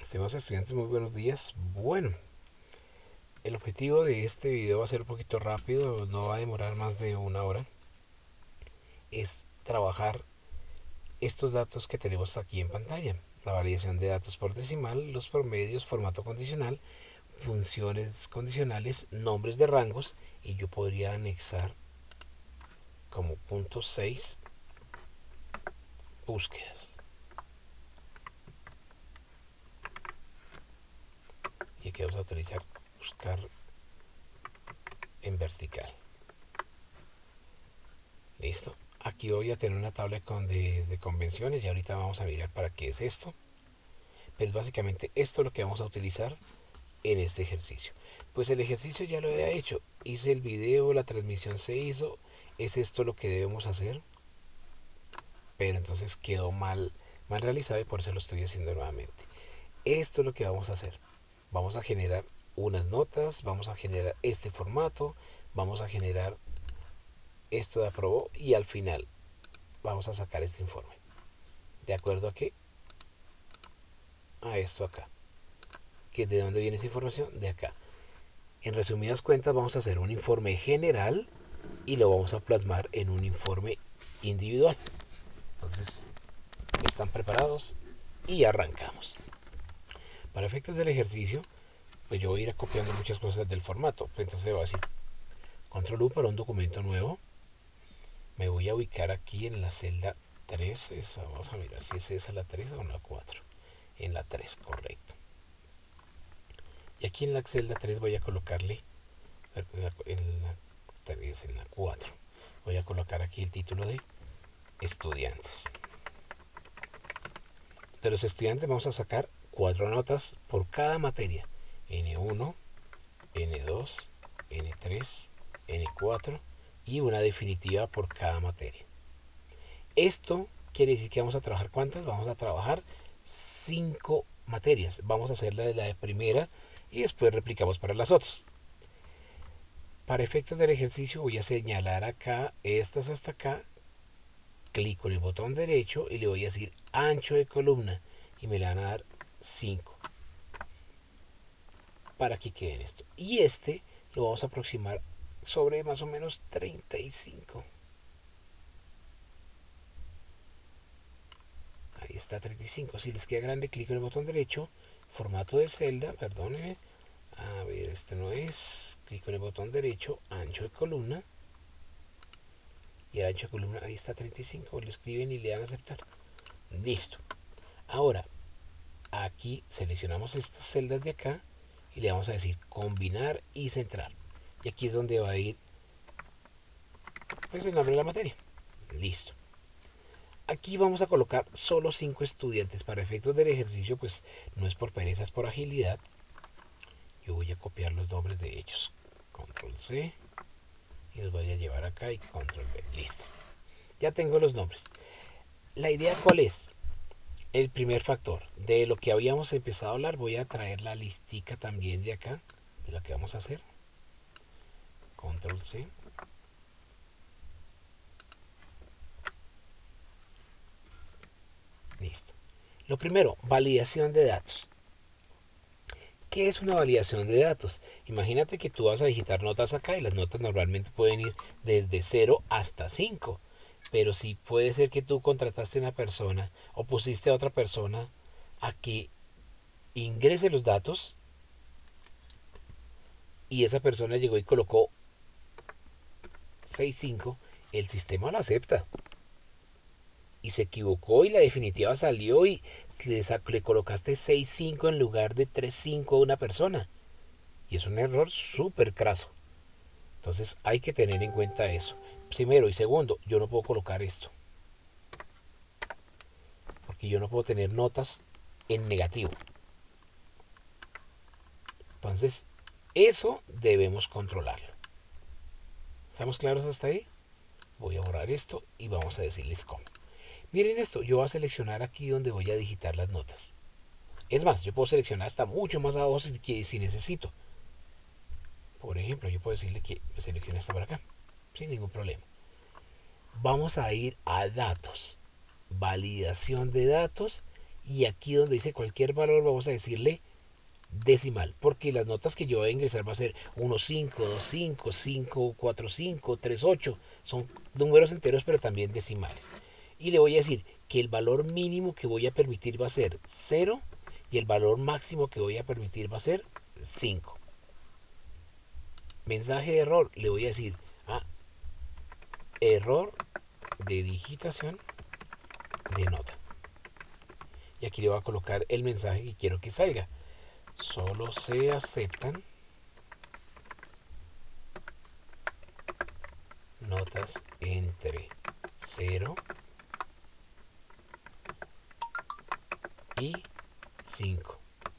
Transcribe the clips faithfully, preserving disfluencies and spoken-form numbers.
Estimados estudiantes, muy buenos días. Bueno, el objetivo de este video va a ser un poquito rápido, no va a demorar más de una hora. Es trabajar estos datos que tenemos aquí en pantalla. La validación de datos por decimal, los promedios, formato condicional, funciones condicionales, nombres de rangos, y yo podría anexar como punto seis búsquedas. Y aquí vamos a utilizar buscar en vertical. Listo. Aquí voy a tener una tabla con de, de convenciones y ahorita vamos a mirar para qué es esto. Pero básicamente esto es lo que vamos a utilizar en este ejercicio. Pues el ejercicio ya lo había hecho. Hice el video, la transmisión se hizo. Es esto lo que debemos hacer. Pero entonces quedó mal, mal realizado y por eso lo estoy haciendo nuevamente. Esto es lo que vamos a hacer. Vamos a generar unas notas, vamos a generar este formato, vamos a generar esto de aprobó y al final vamos a sacar este informe. ¿De acuerdo a qué? A esto acá. ¿Que ¿De dónde viene esa información? De acá. En resumidas cuentas vamos a hacer un informe general y lo vamos a plasmar en un informe individual. Entonces, ¿están preparados? Y arrancamos. Para efectos del ejercicio, pues yo voy a ir copiando muchas cosas del formato. Entonces voy a decir control U para un documento nuevo. Me voy a ubicar aquí en la celda tres. Esa, vamos a mirar si es esa la tres o la cuatro. En la tres, correcto. Y aquí en la celda tres voy a colocarle, en la, en la tres, en la cuatro, voy a colocar aquí el título de estudiantes. De los estudiantes vamos a sacar cuatro notas por cada materia. ene uno, ene dos, ene tres, ene cuatro y una definitiva por cada materia. Esto quiere decir que vamos a trabajar ¿cuántas? Vamos a trabajar cinco materias. Vamos a hacer la de la de primera y después replicamos para las otras. Para efectos del ejercicio voy a señalar acá, estas hasta acá, clic con el botón derecho y le voy a decir ancho de columna y me le van a dar cinco para que quede esto. Y este lo vamos a aproximar sobre más o menos treinta y cinco. Ahí está treinta y cinco. Si les queda grande, clic en el botón derecho, formato de celda, perdónenme. A ver, este no es. Clic en el botón derecho, ancho de columna. Y el ancho de columna, ahí está treinta y cinco. Lo escriben y le dan a aceptar. Listo. Ahora, aquí seleccionamos estas celdas de acá y le vamos a decir combinar y centrar. Y aquí es donde va a ir pues, el nombre de la materia. Listo. Aquí vamos a colocar solo cinco estudiantes. Para efectos del ejercicio, pues no es por pereza, es por agilidad. Yo voy a copiar los nombres de ellos. Control C. Y los voy a llevar acá y Control V. Listo. Ya tengo los nombres. La idea cuál es. El primer factor. De lo que habíamos empezado a hablar, voy a traer la listica también de acá. De lo que vamos a hacer. Control C. Listo. Lo primero, validación de datos. ¿Qué es una validación de datos? Imagínate que tú vas a digitar notas acá y las notas normalmente pueden ir desde cero hasta cinco. Pero si puede ser que tú contrataste a una persona o pusiste a otra persona a que ingrese los datos y esa persona llegó y colocó seis cinco, el sistema lo acepta. Y se equivocó y la definitiva salió y le, le colocaste seis cinco en lugar de tres cinco a una persona. Y es un error súper craso. Entonces hay que tener en cuenta eso. Primero y segundo, yo no puedo colocar esto. Porque yo no puedo tener notas en negativo. Entonces, eso debemos controlarlo. ¿Estamos claros hasta ahí? Voy a borrar esto y vamos a decirles cómo. Miren esto, yo voy a seleccionar aquí donde voy a digitar las notas. Es más, yo puedo seleccionar hasta mucho más abajo si, si necesito. Por ejemplo, yo puedo decirle que me seleccione esta por acá, sin ningún problema. Vamos a ir a datos, validación de datos y aquí donde dice cualquier valor vamos a decirle decimal, porque las notas que yo voy a ingresar va a ser uno, cinco, dos, cinco, cinco, cuatro, cinco, tres, ocho, son números enteros pero también decimales. Y le voy a decir que el valor mínimo que voy a permitir va a ser cero y el valor máximo que voy a permitir va a ser cinco. Mensaje de error, le voy a decir ah, error de digitación de nota. Y aquí le voy a colocar el mensaje que quiero que salga. Solo se aceptan notas entre cero y cinco.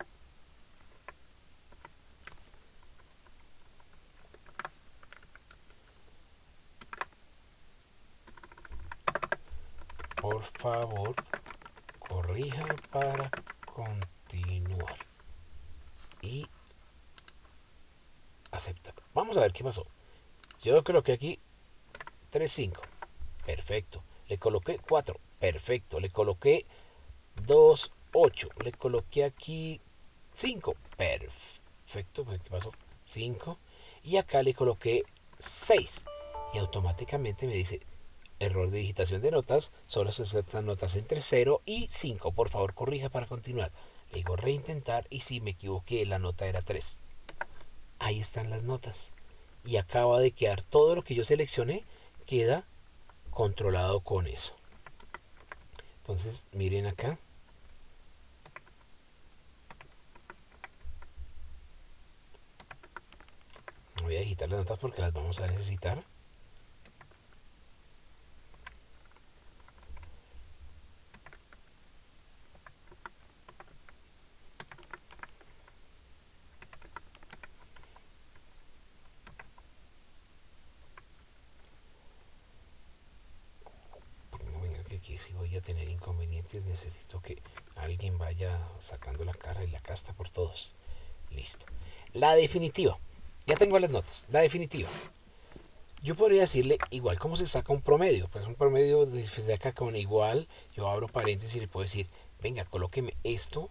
Por favor, corrija para continuar. Y aceptar. Vamos a ver qué pasó. Yo coloqué aquí tres, cinco. Perfecto. Le coloqué cuatro. Perfecto. Le coloqué dos, ocho. Le coloqué aquí cinco. Perfecto. ¿Qué pasó? cinco. Y acá le coloqué seis. Y automáticamente me dice error de digitación de notas. Solo se aceptan notas entre cero y cinco. Por favor, corrija para continuar. Le digo reintentar y si me equivoqué, la nota era tres. Ahí están las notas. Y acaba de quedar todo lo que yo seleccioné, queda controlado con eso. Entonces, miren acá. Voy a digitar las notas porque las vamos a necesitar. Que aquí si voy a tener inconvenientes necesito que alguien vaya sacando la cara y la casta por todos. Listo. La definitiva. Ya tengo las notas. La definitiva. Yo podría decirle igual cómo se saca un promedio. Pues un promedio de acá con igual. Yo abro paréntesis y le puedo decir, venga, colóqueme esto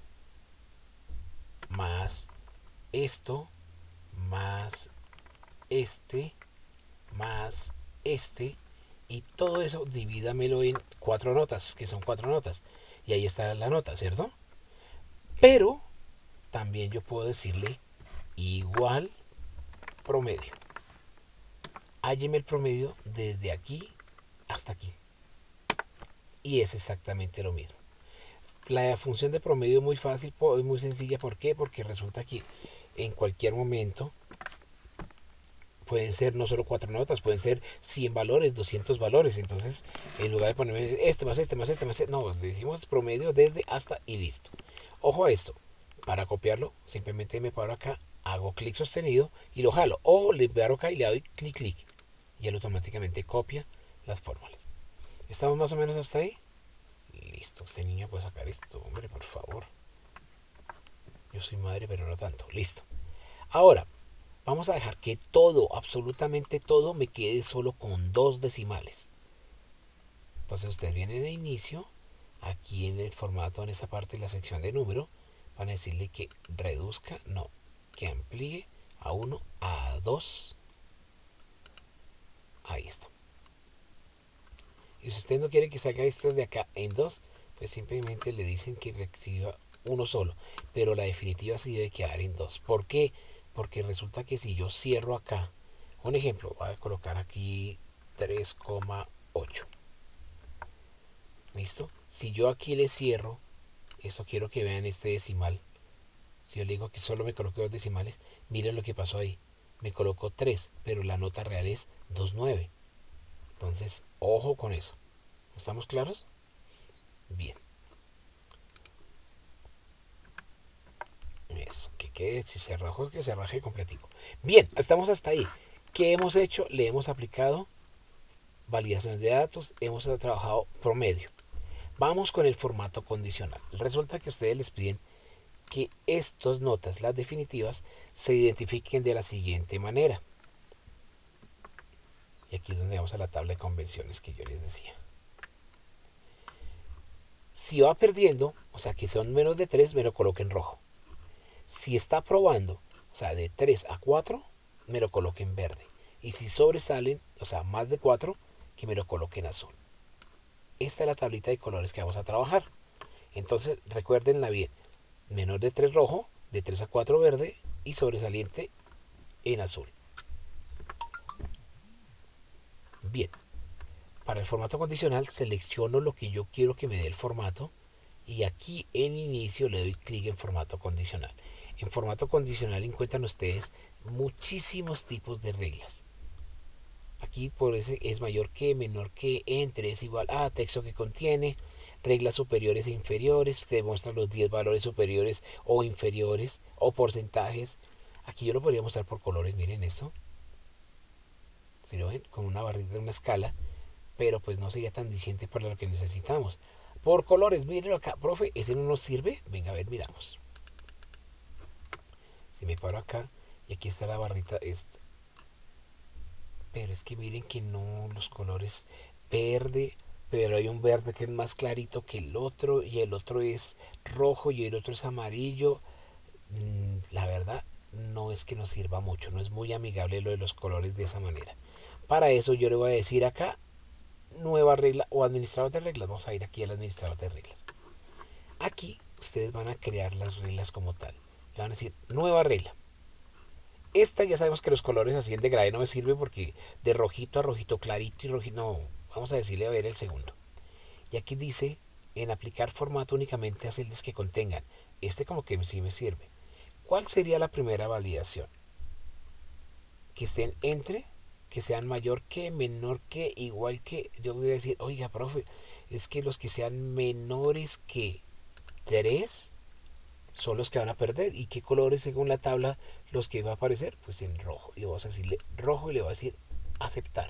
más esto más este más este y todo eso divídamelo en cuatro notas, que son cuatro notas. Y ahí está la nota, ¿cierto? Pero también yo puedo decirle igual promedio. Hálleme el promedio desde aquí hasta aquí. Y es exactamente lo mismo. La función de promedio es muy fácil, es muy sencilla. ¿Por qué? Porque resulta que en cualquier momento pueden ser no solo cuatro notas, pueden ser cien valores, doscientos valores. Entonces, en lugar de ponerme este más este más este más este, no, decimos promedio desde hasta y listo. Ojo a esto, para copiarlo, simplemente me paro acá, hago clic sostenido y lo jalo. O le paro acá y le doy clic, clic. Y él automáticamente copia las fórmulas. ¿Estamos más o menos hasta ahí? Listo, este niño puede sacar esto, hombre, por favor. Yo soy madre, pero no tanto. Listo. Ahora, vamos a dejar que todo, absolutamente todo, me quede solo con dos decimales. Entonces ustedes vienen de inicio, aquí en el formato, en esta parte de la sección de número, van a decirle que reduzca, no, que amplíe a uno, a dos. Ahí está. Y si usted no quiere que salga estas de acá en dos, pues simplemente le dicen que reciba uno solo. Pero la definitiva sí debe quedar en dos. ¿Por qué? Porque resulta que si yo cierro acá, un ejemplo, voy a colocar aquí tres coma ocho. ¿Listo? Si yo aquí le cierro, esto quiero que vean este decimal. Si yo le digo que solo me coloque dos decimales, miren lo que pasó ahí. Me colocó tres, pero la nota real es dos coma nueve. Entonces, ojo con eso. ¿Estamos claros? Bien. Eso, que quede, si se rajó, que se raje completico. Bien, estamos hasta ahí. ¿Qué hemos hecho? Le hemos aplicado validación de datos, hemos trabajado promedio. Vamos con el formato condicional. Resulta que ustedes les piden que estas notas, las definitivas, se identifiquen de la siguiente manera. Y aquí es donde vamos a la tabla de convenciones que yo les decía. Si va perdiendo, o sea que son menos de tres, me lo coloque en rojo. Si está probando, o sea, de tres a cuatro, me lo coloque en verde. Y si sobresalen, o sea, más de cuatro, que me lo coloque en azul. Esta es la tablita de colores que vamos a trabajar. Entonces, recuérdenla bien. Menor de tres rojo, de tres a cuatro verde y sobresaliente en azul. Bien, para el formato condicional selecciono lo que yo quiero que me dé el formato y aquí en inicio le doy clic en formato condicional. En formato condicional encuentran ustedes muchísimos tipos de reglas. Aquí por ese es mayor que, menor que, entre es igual a, texto que contiene, reglas superiores e inferiores, te muestran los diez valores superiores o inferiores o porcentajes. Aquí yo lo podría mostrar por colores, miren esto. Si lo ven, con una barrita de una escala, pero pues no sería tan diciente para lo que necesitamos. Por colores, miren acá, profe, ¿ese no nos sirve? Venga, a ver, miramos. Si me paro acá, y aquí está la barrita esta. Pero es que miren que no, los colores verde, pero hay un verde que es más clarito que el otro, y el otro es rojo y el otro es amarillo. Mm, La verdad, no es que nos sirva mucho, no es muy amigable lo de los colores de esa manera. Para eso yo le voy a decir acá nueva regla o administrador de reglas. Vamos a ir aquí al administrador de reglas. Aquí ustedes van a crear las reglas como tal. Le van a decir nueva regla. Esta ya sabemos que los colores así en degradé no me sirve porque de rojito a rojito clarito y rojito no. Vamos a decirle a ver el segundo. Y aquí dice en aplicar formato únicamente a celdas que contengan. Este como que sí me sirve. ¿Cuál sería la primera validación? Que estén entre, que sean mayor que, menor que, igual que. Yo voy a decir, oiga, profe, es que los que sean menores que tres son los que van a perder. ¿Y qué colores según la tabla los que va a aparecer? Pues en rojo. Y vamos a decirle rojo y le voy a decir aceptar.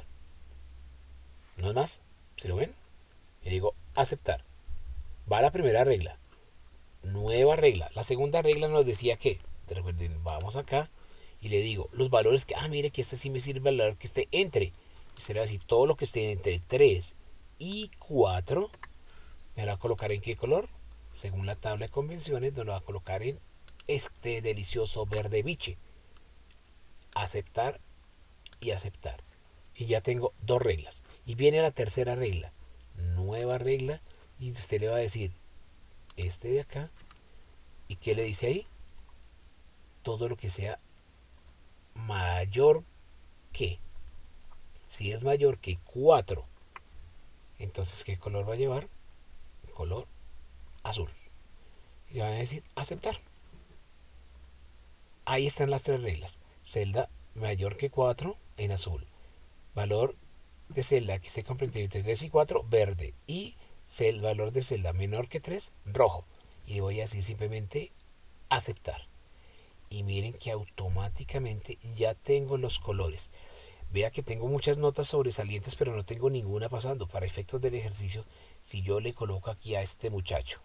No es más. ¿Se lo ven? Le digo aceptar. Va la primera regla. Nueva regla. La segunda regla nos decía que, recuerden, vamos acá y le digo los valores que, ah, mire que este sí me sirve el valor que esté entre. Y será así, todo lo que esté entre tres y cuatro, me lo va a colocar en qué color. Según la tabla de convenciones, nos lo va a colocar en este delicioso verde biche. Aceptar y aceptar. Y ya tengo dos reglas. Y viene la tercera regla. Nueva regla. Y usted le va a decir este de acá. ¿Y qué le dice ahí? Todo lo que sea mayor que. Si es mayor que cuatro, entonces ¿qué color va a llevar? Color azul. Y van a decir aceptar. Ahí están las tres reglas. Celda mayor que cuatro en azul. Valor de celda que esté comprendido entre tres y cuatro, verde. Y el valor de celda menor que tres, rojo. Y voy a decir simplemente aceptar. Y miren que automáticamente ya tengo los colores. Vea que tengo muchas notas sobresalientes, pero no tengo ninguna pasando. Para efectos del ejercicio, si yo le coloco aquí a este muchacho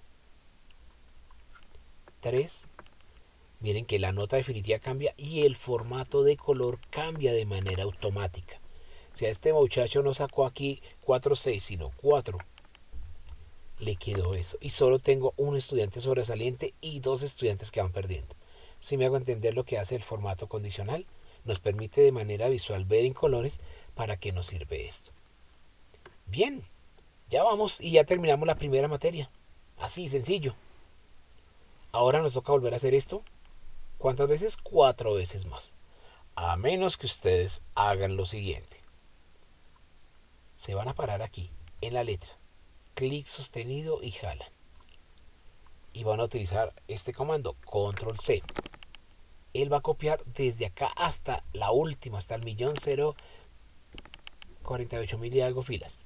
tres, miren que la nota definitiva cambia y el formato de color cambia de manera automática. Si a este muchacho no sacó aquí cuatro seis, sino cuatro, le quedó eso. Y solo tengo un estudiante sobresaliente y dos estudiantes que van perdiendo. Si me hago entender lo que hace el formato condicional, nos permite de manera visual ver en colores para qué nos sirve esto. Bien, ya vamos y ya terminamos la primera materia. Así, sencillo. Ahora nos toca volver a hacer esto. ¿Cuántas veces? Cuatro veces más. A menos que ustedes hagan lo siguiente. Se van a parar aquí, en la letra. Clic sostenido y jalan. Y van a utilizar este comando, control ce. Él va a copiar desde acá hasta la última, hasta el millón cero cuarenta y ocho mil y algo filas.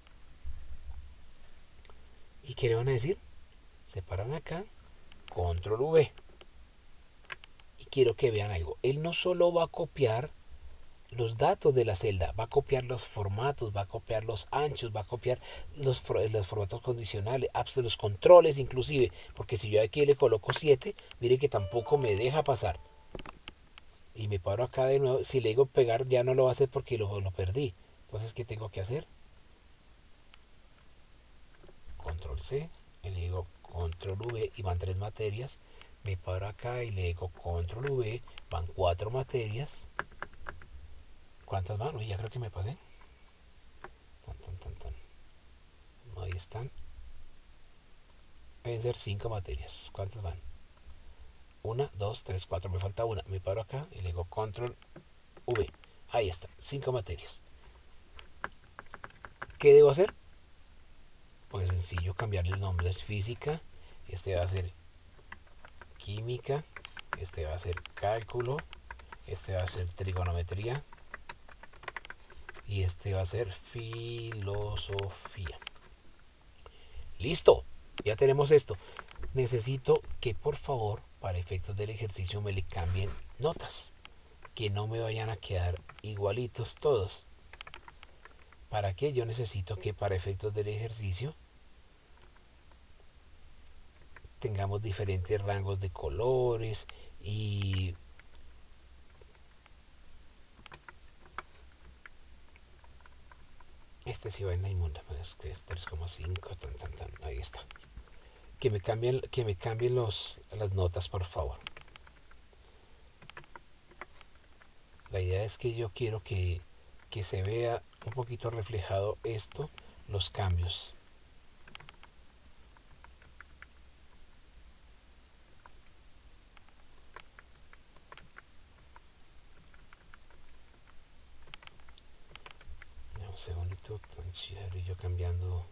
¿Y qué le van a decir? Se paran acá, control ve. Y quiero que vean algo. Él no solo va a copiar los datos de la celda, va a copiar los formatos, va a copiar los anchos, va a copiar los, los formatos condicionales, apps de los controles inclusive, porque si yo aquí le coloco siete, mire que tampoco me deja pasar. Y me paro acá de nuevo, si le digo pegar ya no lo va a hacer porque lo, lo perdí. Entonces, ¿qué tengo que hacer? Control ce, y le digo control V y van tres materias. Me paro acá y le digo control V, van cuatro materias. ¿Cuántas van? Uy, ya creo que me pasé. Tan, tan, tan, tan. Ahí están. Deben ser cinco materias. ¿Cuántas van? Una, dos, tres, cuatro. Me falta una. Me paro acá y le digo control V. Ahí está. Cinco materias. ¿Qué debo hacer? Pues sencillo, cambiarle el nombre. Es física. Este va a ser química. Este va a ser cálculo. Este va a ser trigonometría. Y este va a ser filosofía. Listo. Ya tenemos esto. Necesito que por favor, para efectos del ejercicio, me le cambien notas. Que no me vayan a quedar igualitos todos. ¿Para qué? Yo necesito que para efectos del ejercicio tengamos diferentes rangos de colores y este sí va en la inmunda, pues que es tres coma cinco, tan, tan, tan, ahí está. Que me cambien, que me cambien los, las notas, por favor. La idea es que yo quiero que, que se vea un poquito reflejado esto, los cambios. Un segundito, tan chévere, yo cambiando.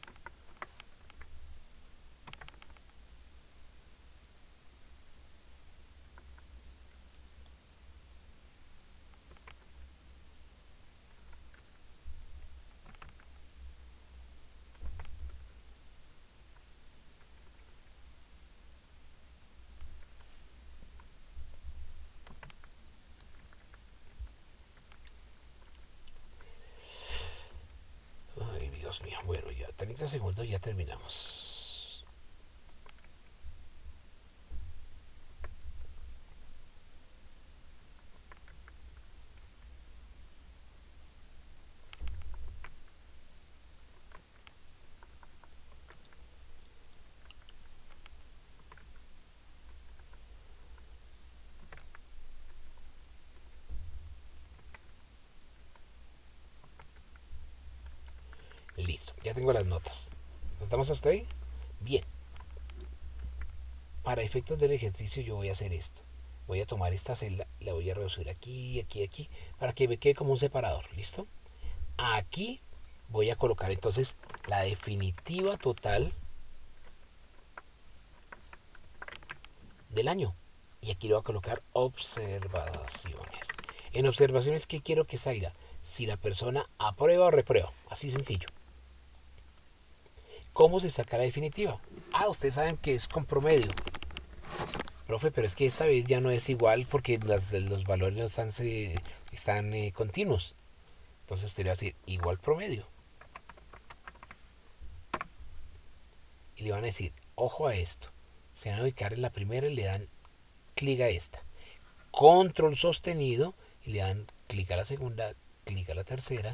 Ay, Dios mío, bueno, ya treinta segundos, ya terminamos. Listo, ya tengo las notas. ¿Estamos hasta ahí? Bien. Para efectos del ejercicio yo voy a hacer esto. Voy a tomar esta celda, la voy a reducir aquí, aquí, aquí, para que me quede como un separador. ¿Listo? Aquí voy a colocar entonces la definitiva total del año. Y aquí le voy a colocar observaciones. En observaciones, ¿qué quiero que salga? Si la persona aprueba o reprueba. Así sencillo. ¿Cómo se saca la definitiva? Ah, ustedes saben que es con promedio. Profe, pero es que esta vez ya no es igual porque las, los valores no están, se, están eh, continuos. Entonces te voy a decir igual promedio. Y le van a decir, ojo a esto. Se van a ubicar en la primera y le dan clic a esta. Control sostenido y le dan clic a la segunda, clic a la tercera.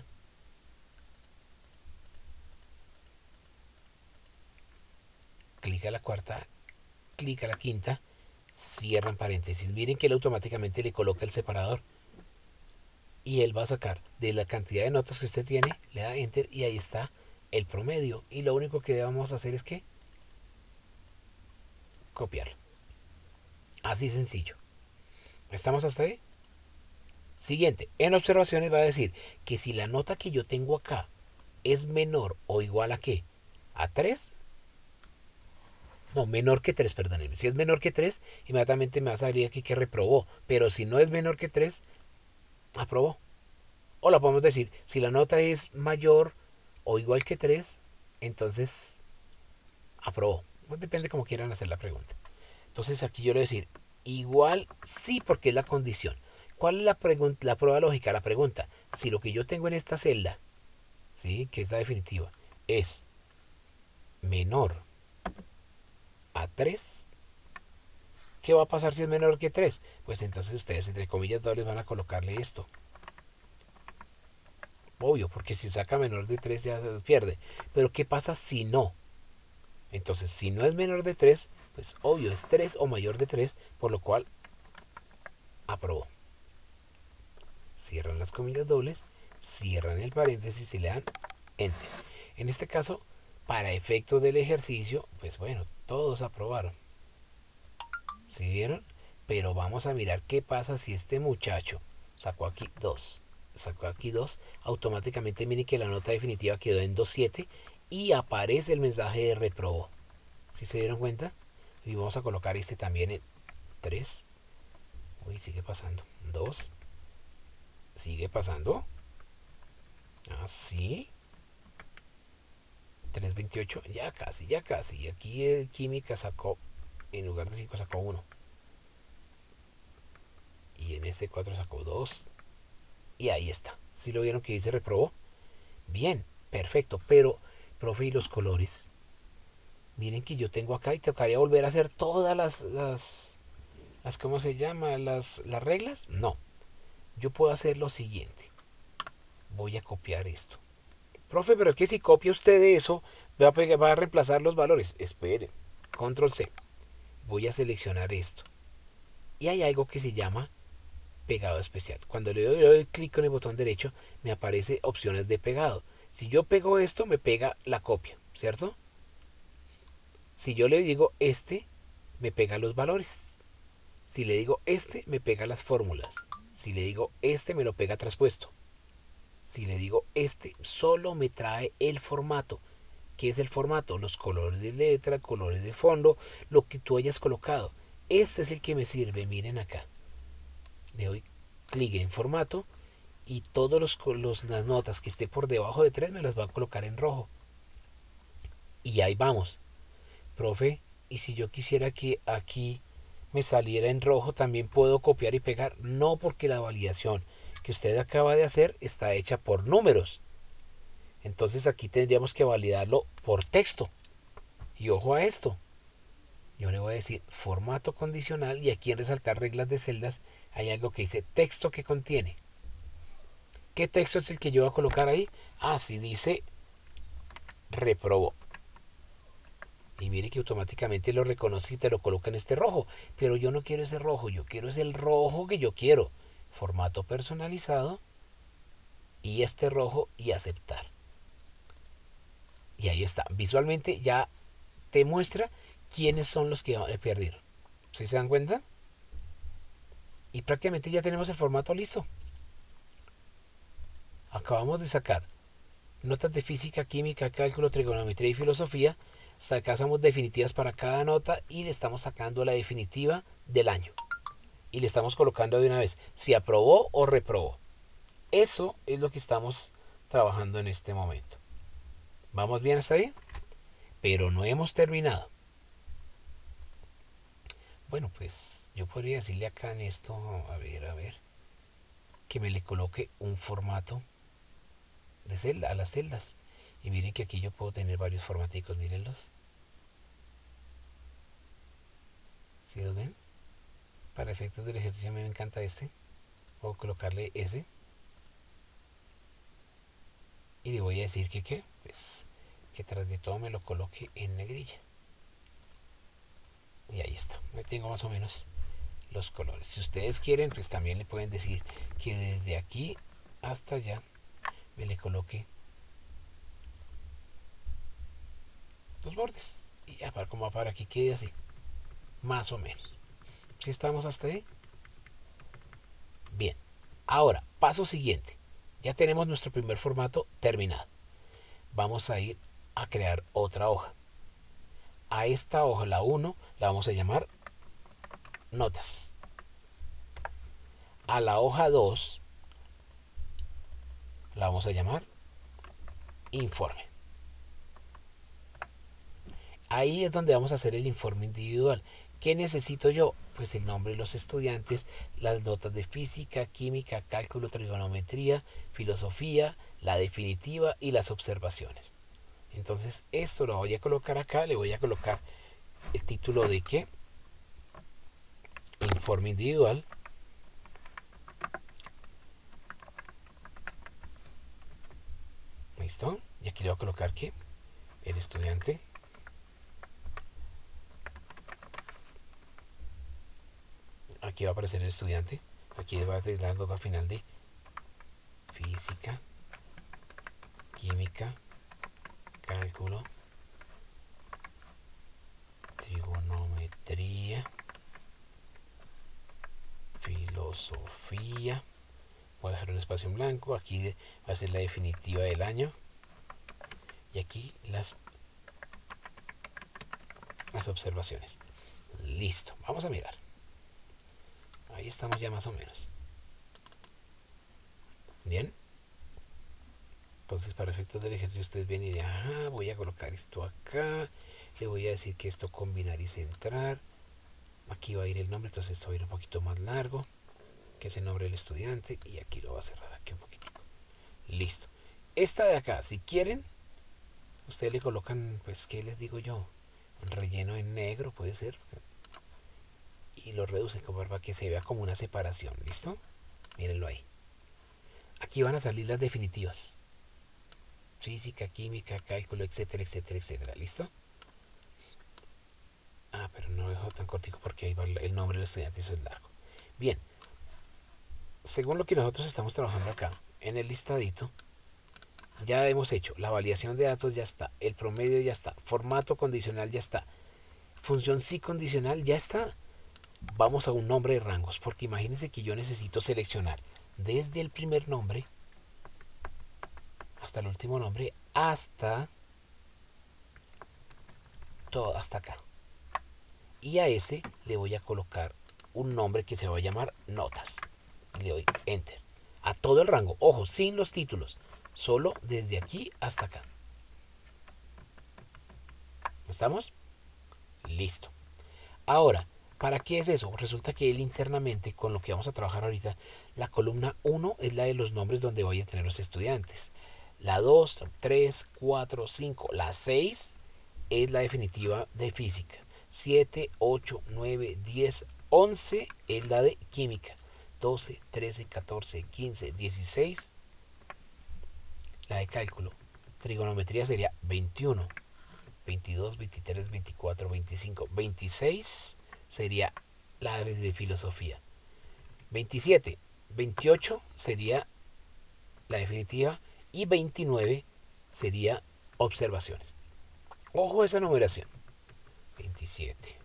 Clic a la cuarta, clic a la quinta, cierran paréntesis. Miren que él automáticamente le coloca el separador. Y él va a sacar de la cantidad de notas que usted tiene, le da enter y ahí está el promedio. Y lo único que vamos a hacer es que copiar. Así sencillo. ¿Estamos hasta ahí? Siguiente. En observaciones va a decir que si la nota que yo tengo acá es menor o igual a qué? A tres. No, menor que tres, perdónenme. Si es menor que tres, inmediatamente me va a salir aquí que reprobó. Pero si no es menor que tres, aprobó. O la podemos decir, si la nota es mayor o igual que tres, entonces aprobó. Pues depende como quieran hacer la pregunta. Entonces aquí yo le voy a decir, igual sí, porque es la condición. ¿Cuál es la, pregunta, la prueba lógica? La pregunta, si lo que yo tengo en esta celda, ¿sí? Que es la definitiva, es menor a tres, ¿qué va a pasar si es menor que tres? Pues entonces ustedes, entre comillas, dobles van a colocarle esto. Obvio, porque si saca menor de tres ya se pierde. Pero ¿qué pasa si no? Entonces, si no es menor de tres, pues obvio es tres o mayor de tres, por lo cual aprobó. Cierran las comillas dobles, cierran el paréntesis y le dan enter. En este caso, para efectos del ejercicio, pues bueno, todos aprobaron. ¿Sí vieron? Pero vamos a mirar qué pasa si este muchacho sacó aquí dos. Sacó aquí dos. Automáticamente miren que la nota definitiva quedó en dos punto siete y aparece el mensaje de reprobó. ¿Sí se dieron cuenta? Y vamos a colocar este también en tres. Uy, sigue pasando. dos. Sigue pasando. Así. tres punto veintiocho. Ya casi, ya casi. Aquí el química sacó, en lugar de cinco sacó uno. Y en este cuatro sacó dos. Y ahí está. ¿Sí lo vieron que dice reprobó? Bien, perfecto. Pero, profe, ¿y los colores? Miren que yo tengo acá y tocaría volver a hacer todas las, las, las ¿cómo se llama? Las, las reglas. No. Yo puedo hacer lo siguiente. Voy a copiar esto. Profe, pero es que si copia usted eso, va a, pegar, va a reemplazar los valores. Espere. Control C. Voy a seleccionar esto. Y hay algo que se llama pegado especial. Cuando le doy, le doy clic con el botón derecho, me aparece opciones de pegado. Si yo pego esto, me pega la copia, ¿cierto? Si yo le digo este, me pega los valores. Si le digo este, me pega las fórmulas. Si le digo este, me lo pega traspuesto. Si le digo este, solo me trae el formato. ¿Qué es el formato? Los colores de letra, colores de fondo, lo que tú hayas colocado. Este es el que me sirve, miren acá. Le doy clic en formato y todas los, los, las notas que esté por debajo de tres me las va a colocar en rojo. Y ahí vamos. Profe, y si yo quisiera que aquí me saliera en rojo, también puedo copiar y pegar. No, porque la validación que usted acaba de hacer está hecha por números. Entonces aquí tendríamos que validarlo por texto. Y ojo a esto. Yo le voy a decir formato condicional y aquí en resaltar reglas de celdas hay algo que dice texto que contiene. ¿Qué texto es el que yo voy a colocar ahí? Ah, sí, dice reprobó. Y mire que automáticamente lo reconoce y te lo coloca en este rojo. Pero yo no quiero ese rojo, yo quiero es el rojo que yo quiero. Formato personalizado y este rojo y aceptar. Y ahí está. Visualmente ya te muestra quiénes son los que perdieron. ¿Sí se dan cuenta? Y prácticamente ya tenemos el formato listo. Acabamos de sacar notas de física, química, cálculo, trigonometría y filosofía. Sacamos definitivas para cada nota y le estamos sacando la definitiva del año. Y le estamos colocando de una vez si aprobó o reprobó. Eso es lo que estamos trabajando en este momento. ¿Vamos bien hasta ahí? Pero no hemos terminado. Bueno, pues yo podría decirle acá en esto, a ver, a ver, que me le coloque un formato de celda a las celdas. Y miren que aquí yo puedo tener varios formaticos, mírenlos. ¿Sí los ven? Para efectos del ejercicio a mí me encanta este. Puedo colocarle ese. Y le voy a decir que qué, pues que tras de todo me lo coloque en negrilla. Y ahí está, ahí tengo más o menos los colores. Si ustedes quieren, pues también le pueden decir que desde aquí hasta allá me le coloque los bordes. Y ya para, como para que quede así, más o menos. Si estamos hasta ahí, bien. Ahora, paso siguiente. Ya tenemos nuestro primer formato terminado. Vamos a ir a crear otra hoja. A esta hoja, la uno, la vamos a llamar notas. A la hoja dos la vamos a llamar informe. Ahí es donde vamos a hacer el informe individual. ¿Qué necesito yo? Pues el nombre de los estudiantes, las notas de física, química, cálculo, trigonometría, filosofía, la definitiva y las observaciones. Entonces esto lo voy a colocar acá, le voy a colocar el título de qué? Informe individual. ¿Listo? Y aquí le voy a colocar que el estudiante aquí va a aparecer el estudiante. Aquí va a tener la nota final de física, química, cálculo, trigonometría, filosofía. Voy a dejar un espacio en blanco. Aquí va a ser la definitiva del año. Y aquí las, las observaciones. Listo. Vamos a mirar. Ahí estamos ya más o menos. Bien. Entonces, para efectos del ejercicio, ustedes ven y dicen, ajá, voy a colocar esto acá. Le voy a decir que esto combinar y centrar. Aquí va a ir el nombre, entonces esto va a ir un poquito más largo, que es el nombre del estudiante. Y aquí lo va a cerrar aquí un poquitico. Listo. Esta de acá, si quieren, ustedes le colocan, pues, ¿qué les digo yo? Un relleno en negro, puede ser. Y lo reducen como para que se vea como una separación. ¿Listo? Mírenlo ahí. Aquí van a salir las definitivas. Física, química, cálculo, etcétera, etcétera, etcétera. ¿Listo? Ah, pero no lo dejo tan cortico porque ahí va el nombre del estudiante, eso es largo. Bien. Según lo que nosotros estamos trabajando acá, en el listadito, ya hemos hecho la validación de datos, ya está. El promedio ya está. Formato condicional ya está. Función sí condicional ya está. Vamos a un nombre de rangos, porque imagínense que yo necesito seleccionar desde el primer nombre hasta el último nombre, hasta todo, hasta acá. Y a ese le voy a colocar un nombre que se va a llamar notas. Y le doy enter. A todo el rango, ojo, sin los títulos, solo desde aquí hasta acá. ¿Estamos? Listo. Ahora, ¿para qué es eso? Resulta que él internamente, con lo que vamos a trabajar ahorita, la columna uno es la de los nombres donde voy a tener los estudiantes. La dos, tres, cuatro, cinco, la seis es la definitiva de física. siete, ocho, nueve, diez, once es la de química. doce, trece, catorce, quince, dieciséis la de cálculo. Trigonometría sería veintiuno. veintidós, veintitrés, veinticuatro, veinticinco, veintiséis sería la de filosofía. veintisiete, veintiocho sería la definitiva y veintinueve sería observaciones. Ojo a esa numeración. veintisiete.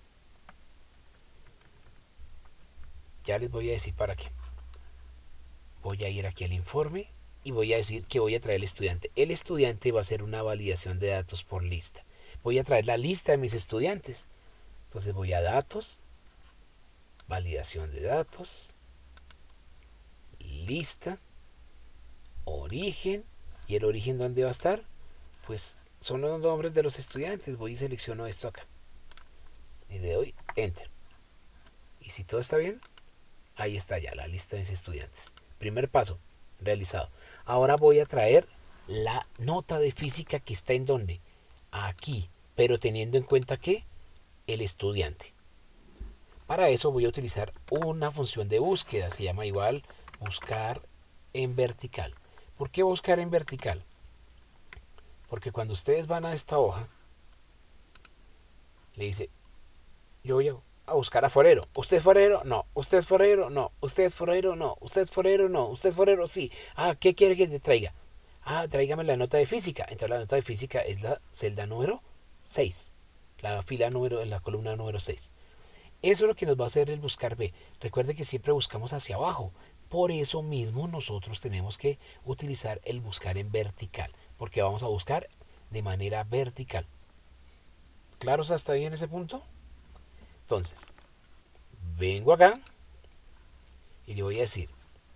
Ya les voy a decir para qué. Voy a ir aquí al informe y voy a decir que voy a traer el estudiante. El estudiante va a hacer una validación de datos por lista. Voy a traer la lista de mis estudiantes. Entonces voy a datos, validación de datos, lista, origen. ¿Y el origen dónde va a estar? Pues son los nombres de los estudiantes. Voy y selecciono esto acá. Y le doy enter. Y si todo está bien, ahí está ya la lista de mis estudiantes. Primer paso, realizado. Ahora voy a traer la nota de física que está en donde. Aquí, pero teniendo en cuenta que el estudiante. Para eso voy a utilizar una función de búsqueda. Se llama igual buscar en vertical. ¿Por qué buscar en vertical? Porque cuando ustedes van a esta hoja, le dice, yo voy a buscar a forero. ¿Usted es forero? No. ¿Usted es forero? No. ¿Usted es forero? No. ¿Usted es forero? No. ¿Usted es forero? Sí. Ah, ¿qué quiere que te traiga? Ah, tráigame la nota de física. Entonces la nota de física es la celda número seis. La fila número, en la columna número seis. Eso es lo que nos va a hacer el buscar B. Recuerde que siempre buscamos hacia abajo. Por eso mismo nosotros tenemos que utilizar el buscar en vertical. Porque vamos a buscar de manera vertical. ¿Claros hasta ahí en ese punto? Entonces, vengo acá y le voy a decir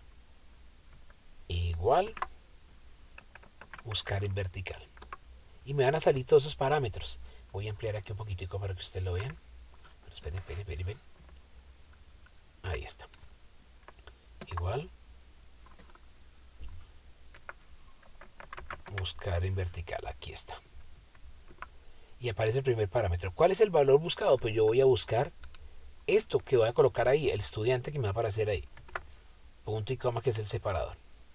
igual buscar en vertical. Y me van a salir todos esos parámetros. Voy a ampliar aquí un poquitico para que ustedes lo vean. Pero esperen, esperen, esperen, esperen. Ahí está. Igual buscar en vertical. Aquí está. Y aparece el primer parámetro. ¿Cuál es el valor buscado? Pues yo voy a buscar esto que voy a colocar ahí, el estudiante que me va a aparecer ahí. Punto y coma, que es el separador.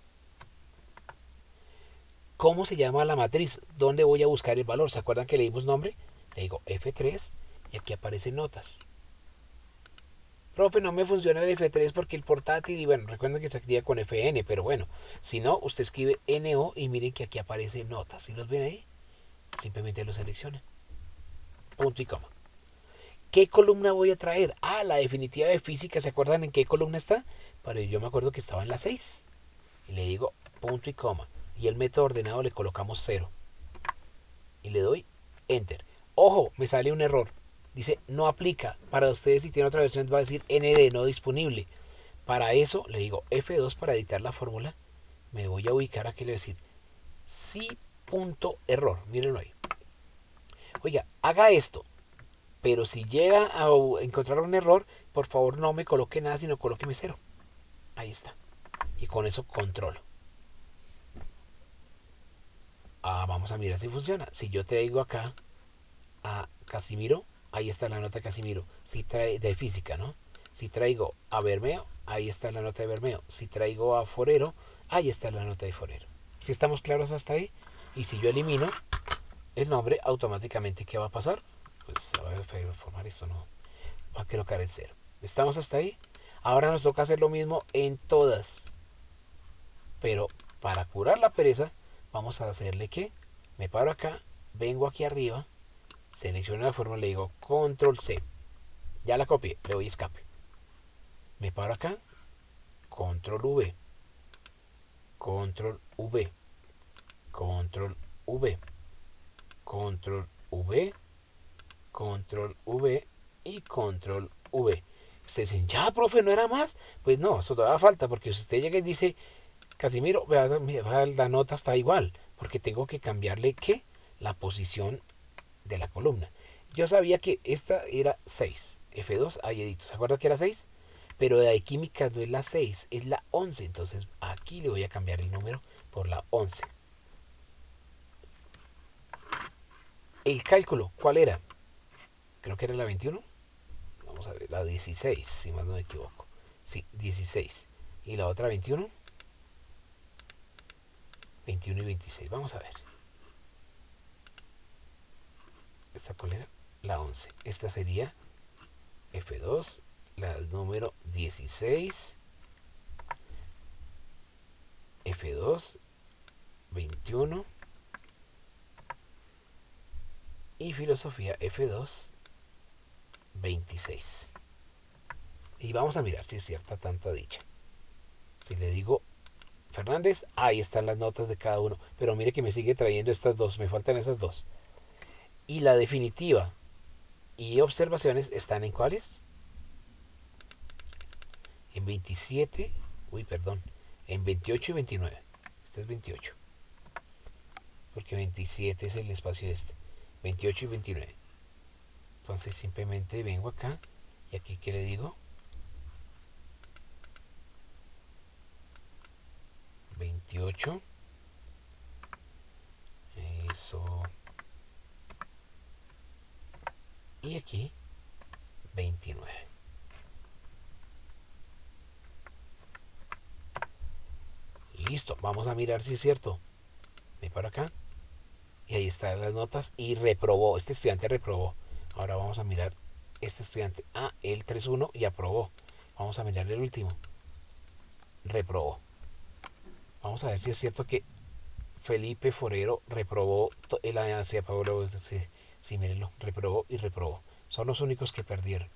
¿Cómo se llama la matriz? ¿Dónde voy a buscar el valor? ¿Se acuerdan que le dimos nombre? Le digo F tres y aquí aparecen notas. Profe, no me funciona el F tres porque el portátil, y bueno, recuerden que se activa con F N, pero bueno, si no, usted escribe N O y miren que aquí aparece notas. ¿Sí los ven ahí? Simplemente lo seleccionan. Punto y coma. ¿Qué columna voy a traer? Ah, la definitiva de física. ¿Se acuerdan en qué columna está? Pero yo me acuerdo que estaba en la seis. Y le digo punto y coma. Y el método ordenado le colocamos cero. Y le doy enter. Ojo, me sale un error. Dice no aplica. Para ustedes, si tiene otra versión, va a decir N D no disponible. Para eso le digo F dos para editar la fórmula. Me voy a ubicar aquí y le voy a decir sí punto error. Mírenlo ahí. Oiga, haga esto. Pero si llega a encontrar un error, por favor no me coloque nada, sino colóqueme cero. Ahí está. Y con eso controlo. Ah, vamos a mirar si funciona. Si yo traigo acá a Casimiro, ahí está la nota de Casimiro. Si trae de física, ¿no? Si traigo a Bermeo, ahí está la nota de Bermeo. Si traigo a Forero, ahí está la nota de Forero. Si estamos claros hasta ahí. Y si yo elimino el nombre, automáticamente, ¿qué va a pasar? Pues a ver, formar esto, no. Va a colocar el cero. ¿Estamos hasta ahí? Ahora nos toca hacer lo mismo en todas. Pero para curar la pereza, vamos a hacerle que me paro acá, vengo aquí arriba, selecciono la fórmula, le digo control C. Ya la copié, le doy escape. Me paro acá, control V, control V, control V, control V, control V y control V. Ustedes dicen, ya, profe, ¿no era más? Pues no, eso todavía falta, porque si usted llega y dice, Casimiro, vea, la nota está igual, porque tengo que cambiarle, ¿qué? La posición de la columna. Yo sabía que esta era seis, F dos, ahí edito, ¿se acuerda que era seis? Pero de química no es la seis, es la once, entonces aquí le voy a cambiar el número por la once. El cálculo, ¿cuál era? Creo que era la veintiuno. Vamos a ver, la dieciséis, si más no me equivoco. Sí, dieciséis. Y la otra veintiuno. veintiuno y veintiséis. Vamos a ver. ¿Esta cuál era? La once. Esta sería F dos, la número dieciséis. F dos, veintiuno. Y filosofía F dos, veintiséis. Y vamos a mirar si es cierta tanta dicha. Si le digo Fernández, ahí están las notas de cada uno. Pero mire que me sigue trayendo estas dos. Me faltan esas dos. Y la definitiva y observaciones están en cuáles? En veintisiete. Uy, perdón. En veintiocho y veintinueve. Este es veintiocho. Porque veintisiete es el espacio este. veintiocho y veintinueve. Entonces simplemente vengo acá. Y aquí, ¿qué le digo? veintiocho. Eso. Y aquí, veintinueve. Listo, vamos a mirar si es cierto. Ve para acá. Y ahí están las notas. Y reprobó. Este estudiante reprobó. Ahora vamos a mirar este estudiante. Ah, el tres uno y aprobó. Vamos a mirar el último. Reprobó. Vamos a ver si es cierto que Felipe Forero reprobó el hacia Pablo. Sí, sí, mírenlo. Reprobó y reprobó. Son los únicos que perdieron.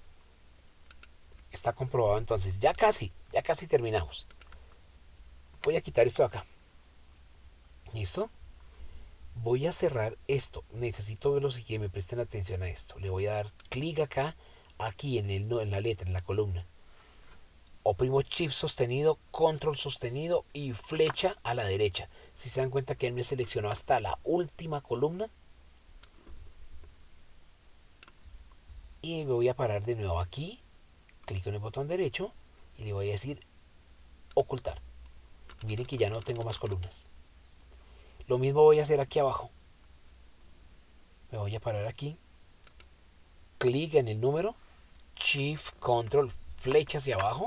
Está comprobado entonces. Ya casi, ya casi terminamos. Voy a quitar esto de acá. ¿Listo? Voy a cerrar esto. Necesito verlos y que me presten atención a esto. Le voy a dar clic acá, aquí en, el, en la letra, en la columna. Oprimo Shift sostenido, Control sostenido y flecha a la derecha. Si se dan cuenta que él me seleccionó hasta la última columna. Y me voy a parar de nuevo aquí. Clico en el botón derecho y le voy a decir ocultar. Miren que ya no tengo más columnas. Lo mismo voy a hacer aquí abajo. Me voy a parar aquí. Clic en el número. Shift, Control, flecha hacia abajo.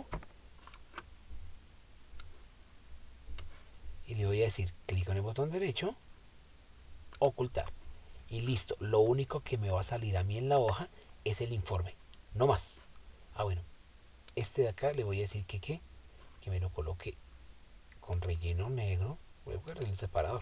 Y le voy a decir clic en el botón derecho. Ocultar. Y listo. Lo único que me va a salir a mí en la hoja es el informe. No más. Ah, bueno. Este de acá le voy a decir que, que, que me lo coloque con relleno negro. Voy a poner el separador.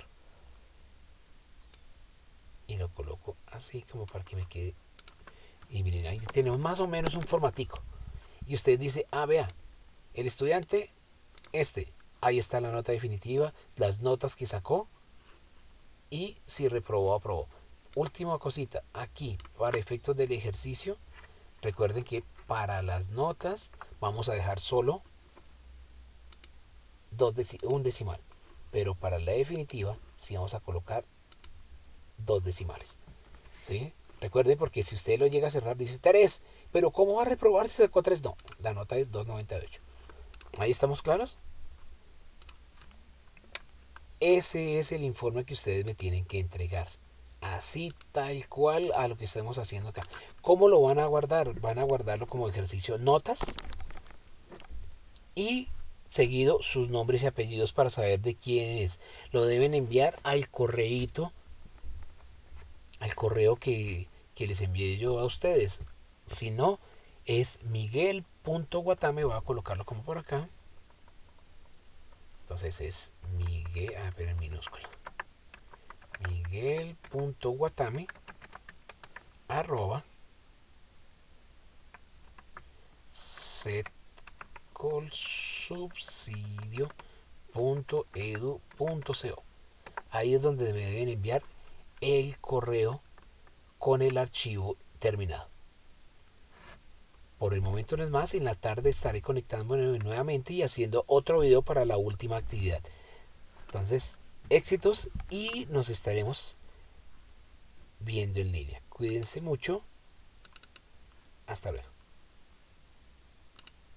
Y lo coloco así como para que me quede. Y miren, ahí tenemos más o menos un formatico. Y usted dice, ah, vea, el estudiante, este, ahí está la nota definitiva, las notas que sacó y si reprobó, aprobó. Última cosita, aquí, para efectos del ejercicio, recuerden que para las notas vamos a dejar solo dos deci un decimal. Pero para la definitiva, sí vamos a colocar dos decimales. ¿Sí? Recuerden, porque si usted lo llega a cerrar, dice tres, pero ¿cómo va a reprobar si sacó tres? No, la nota es dos noventa y ocho. ¿Ahí estamos claros? Ese es el informe que ustedes me tienen que entregar. Así tal cual a lo que estamos haciendo acá. ¿Cómo lo van a guardar? Van a guardarlo como ejercicio notas y seguido sus nombres y apellidos para saber de quién es. Lo deben enviar al correíto, al correo que, que les envié yo a ustedes. Si no, es miguel.guatame, voy a colocarlo como por acá. Entonces es Miguel, ah, pero en minúscula. Miguel.guatame arroba setcolsubsidio.edu.co. Ahí es donde me deben enviar el correo con el archivo terminado. Por el momento no es más, en la tarde estaré conectándome nuevamente y haciendo otro video para la última actividad. Entonces, éxitos y nos estaremos viendo en línea. Cuídense mucho. Hasta luego.